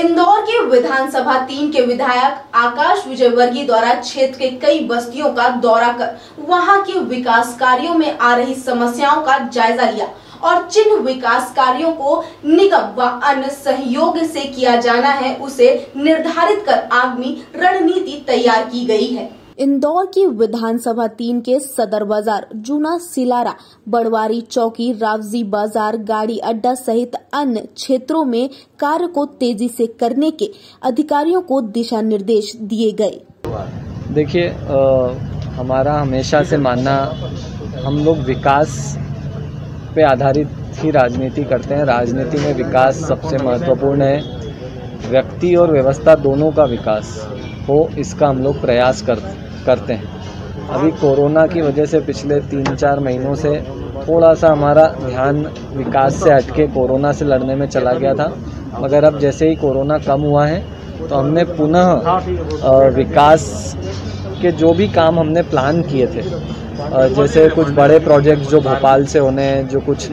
इंदौर के विधानसभा 3 के विधायक आकाश विजयवर्गीय द्वारा क्षेत्र के कई बस्तियों का दौरा कर वहां के विकास कार्यों में आ रही समस्याओं का जायजा लिया और जिन विकास कार्यों को निगम व अन्य सहयोग से किया जाना है उसे निर्धारित कर आगामी रणनीति तैयार की गई है। इंदौर की विधानसभा 3 के सदर बाजार, जूना सिलारा, बड़वारी चौकी, रावजी बाजार, गाड़ी अड्डा सहित अन्य क्षेत्रों में कार्य को तेजी से करने के अधिकारियों को दिशा निर्देश दिए गए। देखिए, हमारा हमेशा से मानना, हम लोग विकास पे आधारित ही राजनीति करते हैं। राजनीति में विकास सबसे महत्वपूर्ण है। व्यक्ति और व्यवस्था दोनों का विकास हो, इसका हम लोग प्रयास करते हैं। अभी कोरोना की वजह से पिछले 3-4 महीनों से थोड़ा सा हमारा ध्यान विकास से हटके कोरोना से लड़ने में चला गया था, मगर अब जैसे ही कोरोना कम हुआ है तो हमने पुनः विकास के जो भी काम हमने प्लान किए थे, जैसे कुछ बड़े प्रोजेक्ट जो भोपाल से होने हैं, जो कुछ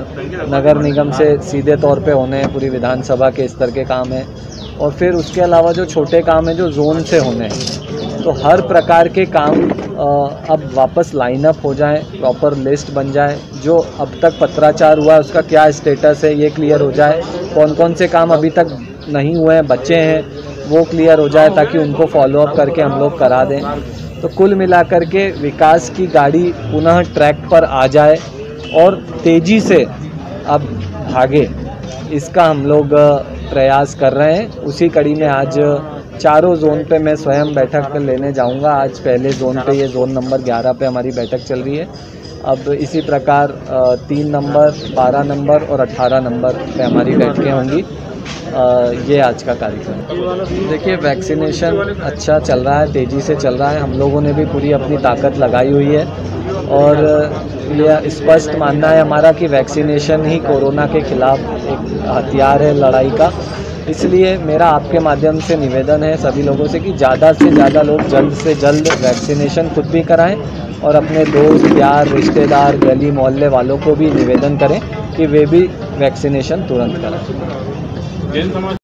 नगर निगम से सीधे तौर पे होने हैं, पूरी विधानसभा के स्तर के काम हैं, और फिर उसके अलावा जो छोटे काम हैं जो जोन से होने हैं, तो हर प्रकार के काम अब वापस लाइनअप हो जाएं, प्रॉपर लिस्ट बन जाए। जो अब तक पत्राचार हुआ है उसका क्या स्टेटस है ये क्लियर हो जाए, कौन कौन से काम अभी तक नहीं हुए हैं, बचे हैं, वो क्लियर हो जाए ताकि उनको फॉलोअप करके हम लोग करा दें। तो कुल मिलाकर के विकास की गाड़ी पुनः ट्रैक पर आ जाए और तेज़ी से अब भागे, इसका हम लोग प्रयास कर रहे हैं। उसी कड़ी में आज चारों जोन पे मैं स्वयं बैठक लेने जाऊंगा। आज पहले जोन पे, ये जोन नंबर 11 पे हमारी बैठक चल रही है। अब इसी प्रकार 3 नंबर, 12 नंबर और 18 नंबर पे हमारी बैठकें होंगी। ये आज का कार्यक्रम। देखिए, वैक्सीनेशन अच्छा चल रहा है, तेज़ी से चल रहा है। हम लोगों ने भी पूरी अपनी ताकत लगाई हुई है और ये स्पष्ट मानना है हमारा कि वैक्सीनेशन ही कोरोना के खिलाफ एक हथियार है लड़ाई का। इसलिए मेरा आपके माध्यम से निवेदन है सभी लोगों से कि ज़्यादा से ज़्यादा लोग जल्द से जल्द वैक्सीनेशन खुद भी कराएं और अपने दोस्त, यार, रिश्तेदार, गली मोहल्ले वालों को भी निवेदन करें कि वे भी वैक्सीनेशन तुरंत कराएं।